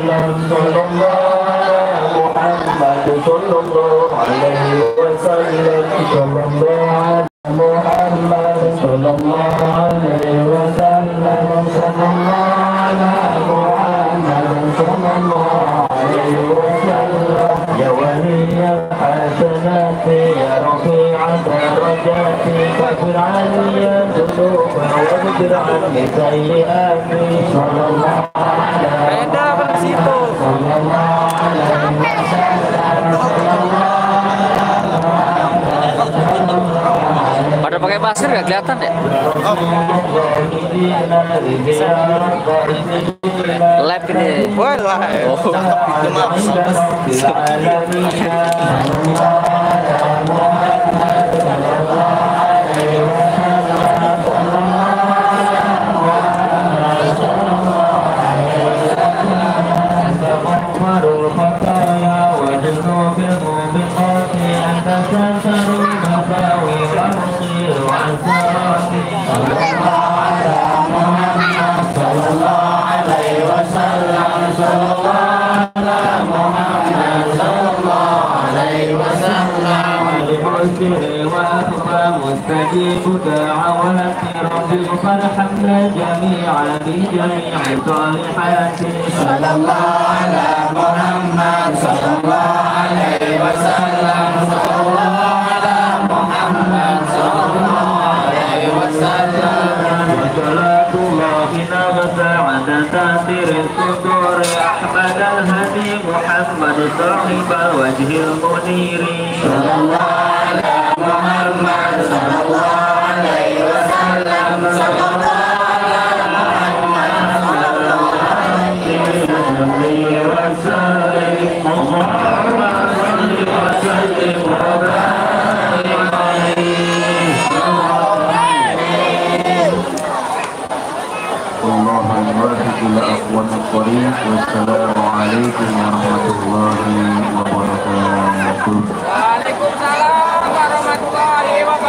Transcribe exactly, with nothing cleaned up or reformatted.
Beda pada situ. Pada pakai masker nggak kelihatan ya? Live gini. Wah, live. Oh. مستجيب دعوات ربي فرحمنا جميعا بجميع صالحات صلى الله على محمد صلى الله عليه وسلم صلى الله على محمد صلى الله عليه وسلم وصلاة الله نبت عند تأثير الصدور أحمد الهدي محمد صاحب الوجه المنير صلى الله على محمد صلى الله عليه وسلم صلى الله على محمد صلى الله عليه وسلم اللهم صل وسلم وبارك عليه. والله الواحد إلى أقوم الطريق والسلام عليكم ورحمة الله وبركاته. Waalaikumsalam warahmatullahi wabarakatuh.